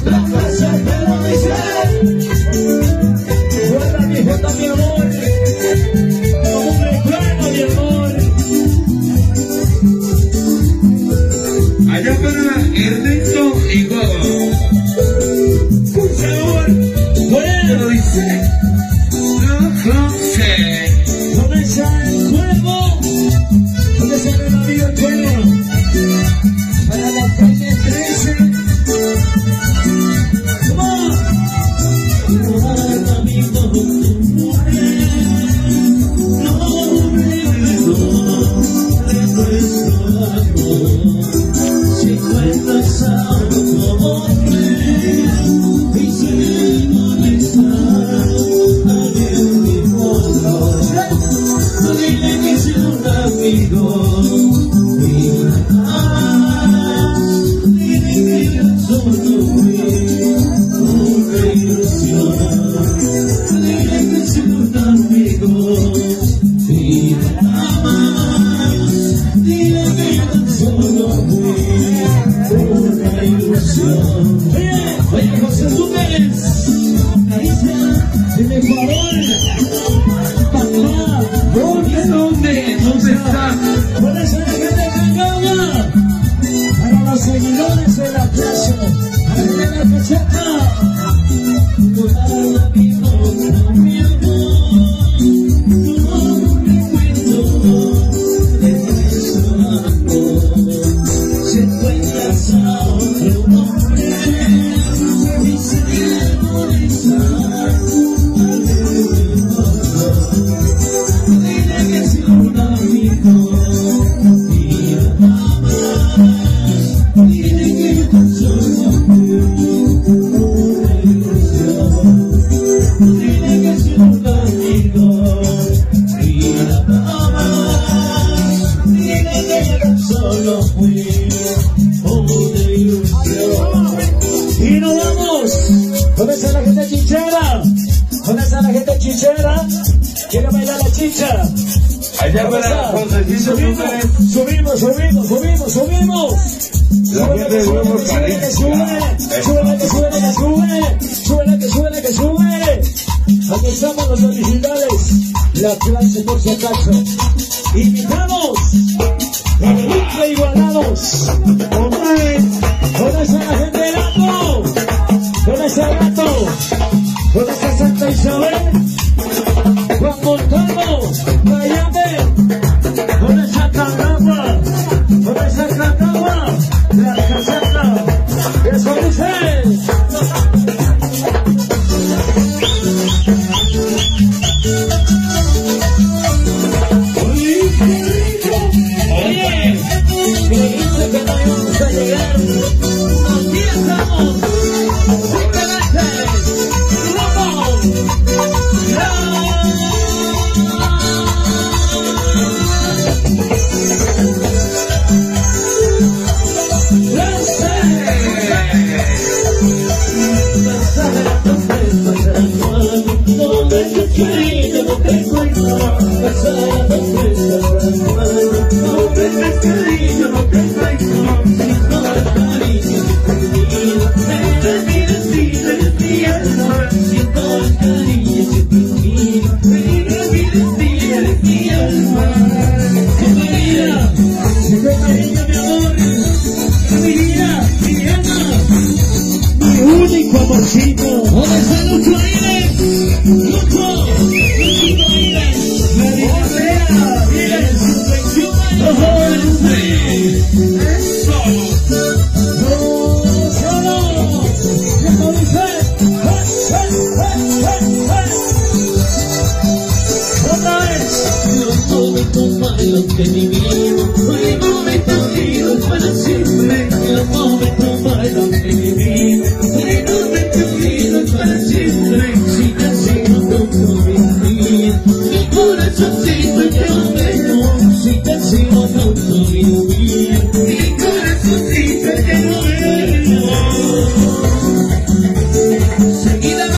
La casa te lo dice. Guarda mi jota, mi amor. Como un recuerdo, mi amor. Allá para Ernesto y Gogo. Un sabor. Bueno, lo dice. Lo sé. ¿Dónde sale el cuervo? ¿Dónde sale el amigo el cuervo? Para la calle 13. ¡Vamos! Amigo, no me recuesto algo. Si cuentas a otro hombre y se molesta a mi fondo, dile que soy un amigo y dile que yo solo fui una ilusión. Dile que soy un amigo y dile que yo solo fui una ilusión. Oye, José Túnez, Caricia, de Ecuador, papá, ¿dónde está? ¿Dónde está la gente de Cangaba? Para los seguidores de la plaza, para de la cacheta. Toda la vida, mi amor, no me cuento de nuestro amor. Si encuentras a otro hombre y se molesta al dile que soy un amigo y dile que yo tan solo fui una ilusión. Dile que soy un amigo y dile que yo tan solo fui una ilusión. Y nos vamos. ¿Dónde está la gente chichera? ¿Dónde está la gente chichera? ¿Quiere bailar la chicha? Allá para Josecito Túnez. Subimos. La gente de Nuevo Caribe. Sube. Aquí estamos los originales. La clase por si acaso. Invitamos a Nunca Igualados. ¿Dónde está la gente del Gato? ¿Dónde está el Gato? ¿Dónde está Santa Isabel? Juan Montalvo, Miami. ¿Dónde está Cangaba? ¿Dónde está Cangaba? La caseta. Eso dice. Oye, creíste que no íbamos a llegar. Aquí estamos. Que mi vida